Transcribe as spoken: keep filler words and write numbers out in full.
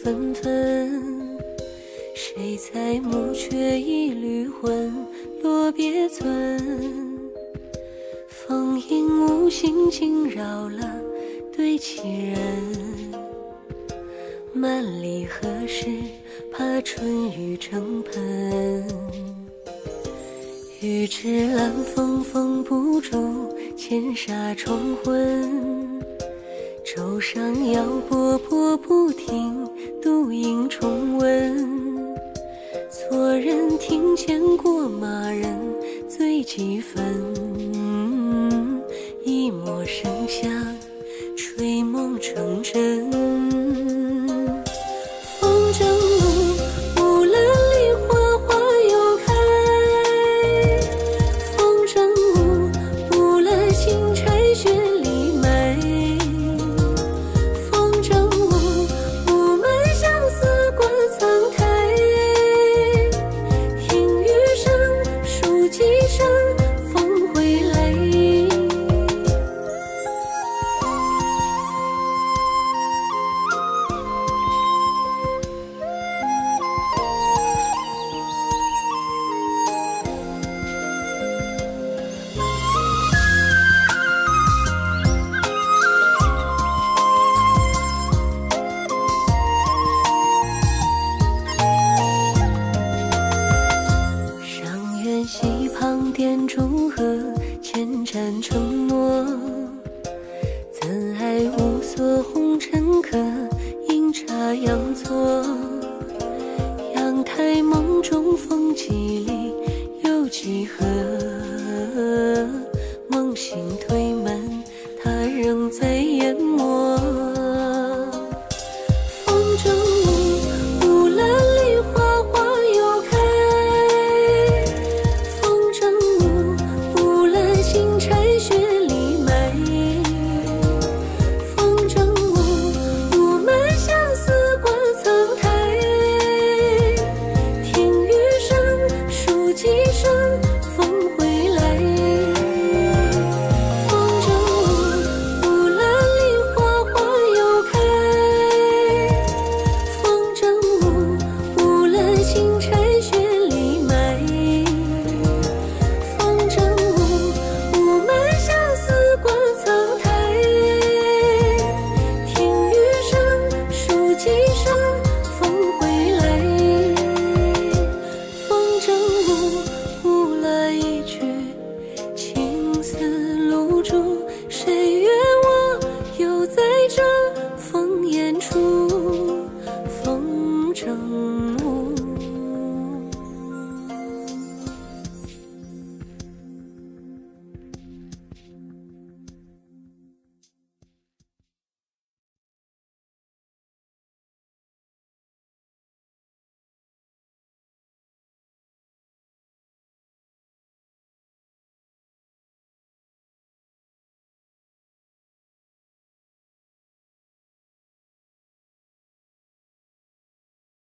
纷纷，谁裁木却一缕魂，落别村。风影无心惊扰了对棋人，万里何时怕春雨成盆。欲知兰风封不住千沙重魂，舟上摇波波不停，独影重温。错人听见过马人醉几分，一抹生香吹梦成真。风筝舞，乌兰里花花又开，风筝舞，乌兰新柴雪里埋，风筝舞，雾满相思挂苍苔，听雨声数几声风回来。溪旁点烛荷，千盏承诺。怎爱无所红尘客，阴差阳错。阳台梦中风几里，有几何？